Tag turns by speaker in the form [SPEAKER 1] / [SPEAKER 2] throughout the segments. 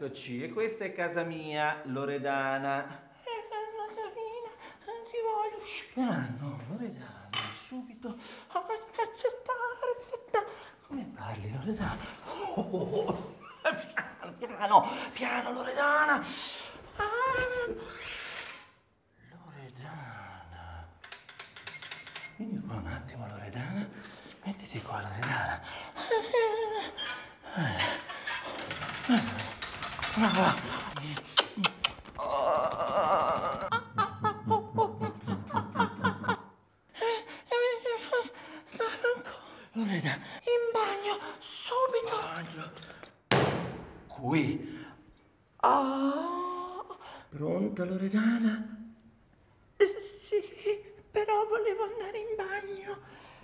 [SPEAKER 1] Eccoci, e questa è casa mia, Loredana.
[SPEAKER 2] Carina, non ti voglio.
[SPEAKER 1] Piano, Loredana, subito.
[SPEAKER 2] Accettare.
[SPEAKER 1] Come parli, Loredana? Oh, piano, piano, piano, Loredana. Loredana. Vieni qua un attimo, Loredana. Mettiti qua, Loredana. Loredana.
[SPEAKER 2] In bagno, subito.
[SPEAKER 1] Bagno. Qui. Pronta, Loredana?
[SPEAKER 2] Sì, però volevo andare in bagno.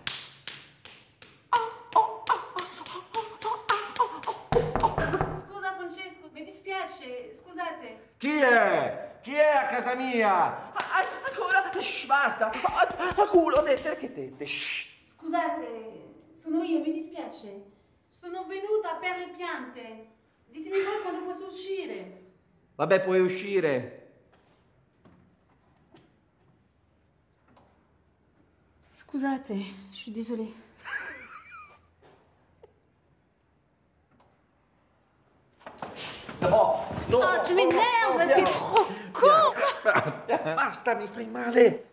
[SPEAKER 3] Scusa Francesco, mi dispiace, scusate.
[SPEAKER 1] Chi è? Chi è a casa mia?
[SPEAKER 2] Ancora? Shh, basta. A culo, perché tette? Shh.
[SPEAKER 3] Scusate, sono io, mi dispiace. Sono venuta per le piante. Ditemi voi quando posso uscire.
[SPEAKER 1] Vabbè, puoi uscire.
[SPEAKER 3] Scusate, je suis désolée.
[SPEAKER 1] No, no.
[SPEAKER 3] Oh, tu m'énerves, t'es trop con.
[SPEAKER 1] Basta, mi fai male.